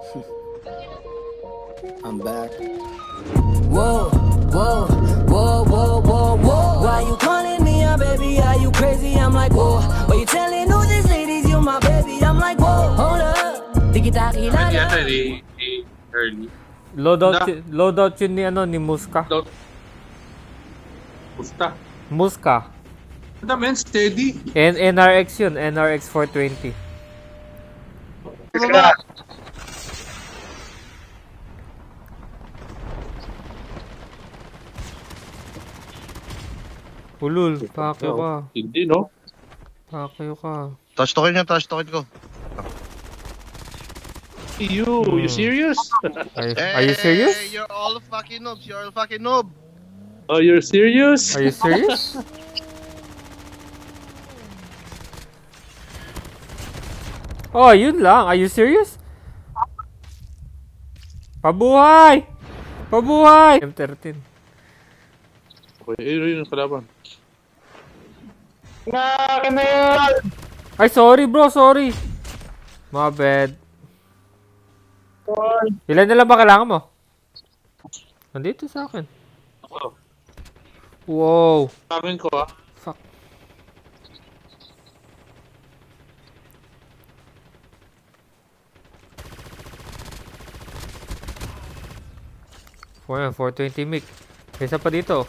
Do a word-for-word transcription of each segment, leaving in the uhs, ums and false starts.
I'm back. Whoa, whoa, whoa, whoa, whoa, whoa. Why you calling me a baby? Are you crazy? I'm like, whoa. Why you telling all these ladies you my baby? I'm like, whoa, hold up. Di kita kilala. Early. Loadout, loadout yun ni ano, ni Muska. Musta? Muska. Ano men, steady. N NRX yun, N R X four twenty. Baba. Ulul, pakyo ka. Hindi, no? Pakyo ka. Touch token niya, touch token ko. You, Hmm. you serious? Are you, are you serious? Hey, you're all fucking noobs, you're all fucking noob. Oh, you're serious? Are you serious? Oh, yun lang. Are you serious? Pabuhay! Pabuhay! M thirteen. Okay, yun yung kalaban. Nga, na yan! Ay, sorry bro, sorry. My bad. Ilan na lang ba kailangan mo? Nandito sa akin. Oh. Wow. Amin ko ah. Fuck. Wow, four twenty mic. Isa pa dito.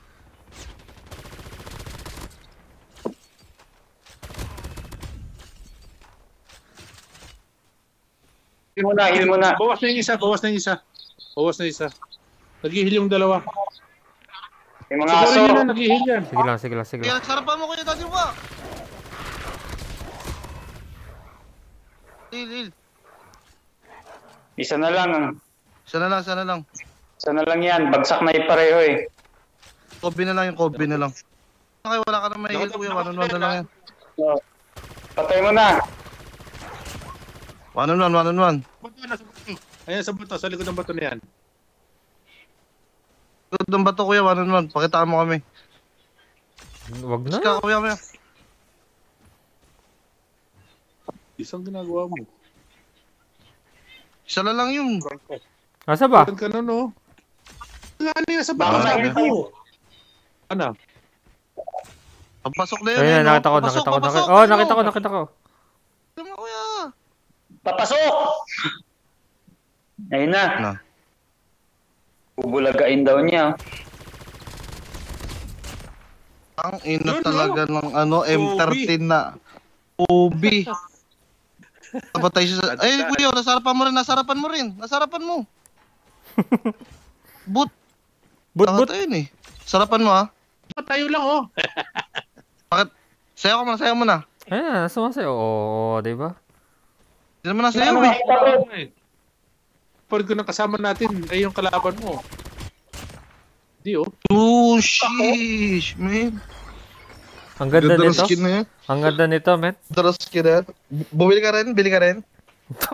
Heal mo na, heal mo na. Bawas na yung isa, bawas na yung isa. Bawas na yung isa. Nag-heal yung dalawa. Yung mga Siguro aso. yun na nag-heal yan. Sige lang, sige lang, sige Kaya lang. sarapan mo kuya, dati ba? Heal, heal. Isa na lang. Isa na lang, isa na lang. Isa na lang yan. Bagsak na yung pareho eh. Kobe na lang yung Kobe na lang. Okay, wala ka na may heal kuya, one on one na lang yan. So, patay mo na. One on one, one on one. Bato na sa bato. Ayan sa bato, sa likod ng bato na yan. Good ng bato kuya, one on one. Pakitaan mo kami. Wag na. Iska kuya, kuya. Isang ginagawa mo. Isa na lang yun. Asa ba? Saan ka na no? Nga niya sa bato, Baka sabi na- ko. Ano? Papasok na yun. Ayun, eh, no? nakita ko, Papasok, nakita ko, papasok, nakita ko. Oh, ayun, nakita ko, no? nakita ko. Ayun mo, kuya. Papasok! Ayun na. Na. Bubulagain daw niya. Ang ina Yun, talaga ng ano, M thirteen na. Ubi. Napatay siya sa... Ay, kuya, nasarapan mo rin, nasarapan mo rin. Nasarapan mo. Boot. But, but, Nakatayin eh. Sarapan mo ha. Tayo lang oh. Bakit? Sayo ko muna, sayo mo na. ayun, sumasayo. Oo, diba? Hindi naman nasayo eh. Pag ko nang kasama natin, ay yung kalaban mo. Di oh. Oh, sheesh, man. Ang ganda Ganda ng nito. skin na yan. Ang ganda nito, man. Ganda ng skin na yan. Bumili ka rin? Bili ka rin?